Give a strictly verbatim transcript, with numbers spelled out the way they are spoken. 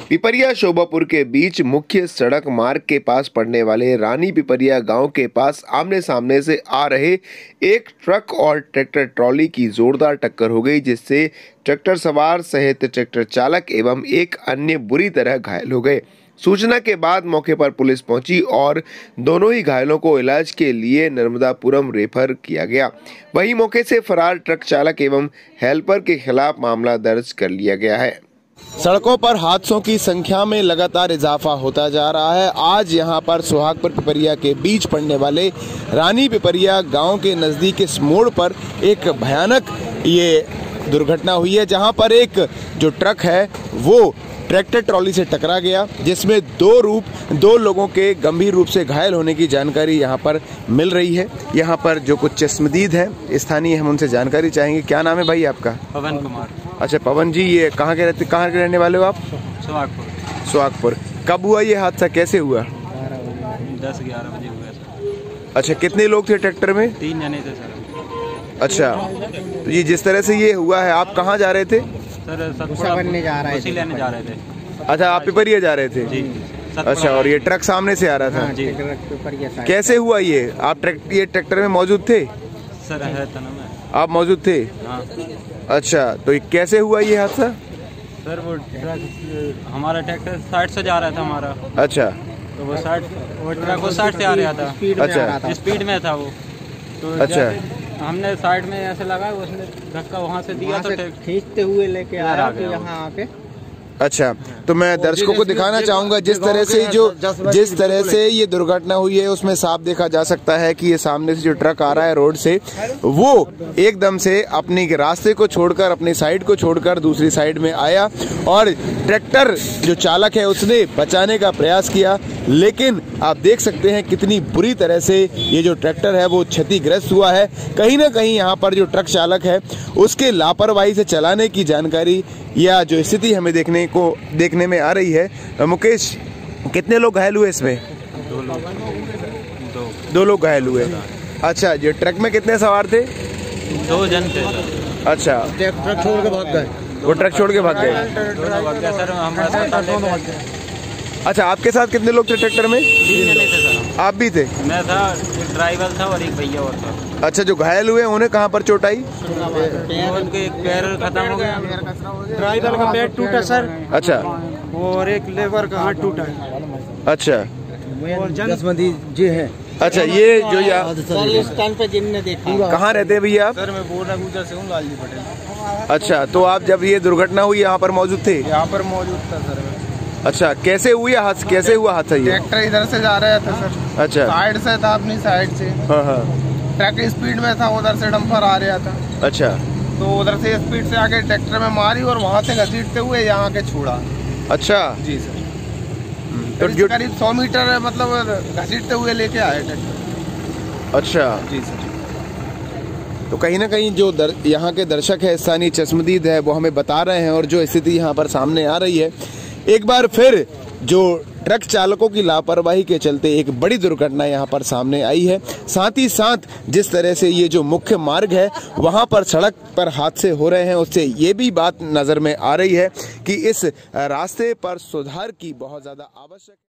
पिपरिया शोभापुर के बीच मुख्य सड़क मार्ग के पास पड़ने वाले रानी पिपरिया गांव के पास आमने सामने से आ रहे एक ट्रक और ट्रैक्टर ट्रॉली की जोरदार टक्कर हो गई, जिससे ट्रैक्टर सवार सहित ट्रैक्टर चालक एवं एक अन्य बुरी तरह घायल हो गए। सूचना के बाद मौके पर पुलिस पहुंची और दोनों ही घायलों को इलाज के लिए नर्मदापुरम रेफर किया गया। वहीं मौके से फरार ट्रक चालक एवं हेल्पर के खिलाफ मामला दर्ज कर लिया गया है। सड़कों पर हादसों की संख्या में लगातार इजाफा होता जा रहा है। आज यहां पर सुहागपुर पिपरिया के बीच पड़ने वाले रानी पिपरिया गांव के नजदीक इस मोड़ पर एक भयानक ये दुर्घटना हुई है, जहां पर एक जो ट्रक है वो ट्रैक्टर ट्रॉली से टकरा गया, जिसमें दो रूप दो लोगों के गंभीर रूप से घायल होने की जानकारी यहां पर मिल रही है। यहां पर जो कुछ चश्मदीद हैं स्थानीय, हम उनसे जानकारी चाहेंगे। क्या नाम है भाई आपका? पवन कुमार। अच्छा पवन जी, ये कहाँ के रहते कहाँ के रहने वाले हो आप? सुहागपुर। सुहागपुर। कब हुआ ये हादसा, कैसे हुआ? दस ग्यारह बजे हुआ सर। अच्छा, कितने लोग थे ट्रैक्टर में? तीन जने थे सर। अच्छा, तो ये जिस तरह से ये हुआ है, आप कहाँ जा रहे थे? सर सतपुड़ा जा रहे थे। लेने जा रहे थे। अच्छा, आप पिपरिया जा रहे थे? जी। अच्छा, और ये ट्रक सामने से आ रहा था? हाँ, जी। कैसे हुआ ये? आप ट्रैक्टर ये ट्रैक्टर में मौजूद थे? सर है तो ना मैं। आप मौजूद थे? हाँ। अच्छा, तो ये कैसे हुआ ये हादसा? सर वो ट्रक हमारा ट्रैक्टर साइड से जा रहा था हमारा। अच्छा, तो वो साइड वो ट्रक वो साइड से आ रहा था। अच्छा, स्पीड में था वो। तो अच्छा, हमने साइड में ऐसे लगा, उसने धक्का वहाँ से दिया तो खींचते हुए लेके आ रहा था यहाँ आके। अच्छा, तो मैं दर्शकों को दिखाना चाहूंगा जिस तरह से जो जिस तरह से ये दुर्घटना हुई है, उसमें साफ देखा जा सकता है कि ये सामने से जो ट्रक आ रहा है रोड से, वो एकदम से अपने रास्ते को छोड़कर, अपनी साइड को छोड़कर दूसरी साइड में आया और ट्रैक्टर जो चालक है उसने बचाने का प्रयास किया, लेकिन आप देख सकते हैं कितनी बुरी तरह से ये जो ट्रैक्टर है वो क्षतिग्रस्त हुआ है। कहीं ना कहीं यहाँ पर जो ट्रक चालक है उसके लापरवाही से चलाने की जानकारी या जो स्थिति हमें देखने को देखने में आ रही है। मुकेश, कितने लोग घायल हुए इसमें? दो लोग दो दो लोग घायल हुए। अच्छा, ये ट्रक में कितने सवार थे? दो जन थे। अच्छा, ट्रक छोड़ के भाग गए। वो ट्रक छोड़ के भाग गए? सर हमारा। अच्छा, आपके साथ कितने लोग थे ट्रैक्टर में? तीन जने थे सर। आप भी थे? मैं था, एक ड्राइवर था और एक भैया और था। अच्छा, जो घायल हुए उन्हें कहाँ पर चोट आई? उनके पैर खत्म हो गया। ड्राइवर का पैर टूटा सर। अच्छा, और एक लेबर का हाथ टूटा है। अच्छा, और जसमंदी जी है। अच्छा, ये जो यहाँ स्थान पे जिनने देखा। कहाँ रहते हैं भैया आप? सर मैं बोल रहा हूँ लालजी पटेल। अच्छा, तो आप जब ये दुर्घटना हुई यहाँ पर मौजूद थे? यहाँ पर मौजूद था सर। अच्छा, कैसे हुई हादसा? कैसे हुआ हादसा ये? ट्रैक्टर इधर से जा रहा था सर। अच्छा, साइड से था, अपनी साइड से। हाँ हाँ। ट्रक स्पीड में था, उधर से डंपर आ रहा था। अच्छा, तो उधर से स्पीड से आके ट्रैक्टर में मारी और वहाँ से घसीटते हुए यहाँ के छोड़ा। अच्छा जी सर। तो जो करीब सौ मीटर है, मतलब घसीटते हुए लेके आए ट्रैक्टर। अच्छा जी सर। तो कहीं ना कहीं जो दर, यहाँ के दर्शक है, स्थानीय चश्मदीद है, वो हमें बता रहे हैं और जो स्थिति यहाँ पर सामने आ रही है, एक बार फिर जो ट्रक चालकों की लापरवाही के चलते एक बड़ी दुर्घटना यहाँ पर सामने आई है। साथ ही साथ जिस तरह से ये जो मुख्य मार्ग है वहाँ पर सड़क पर हादसे हो रहे हैं, उससे ये भी बात नज़र में आ रही है कि इस रास्ते पर सुधार की बहुत ज़्यादा आवश्यक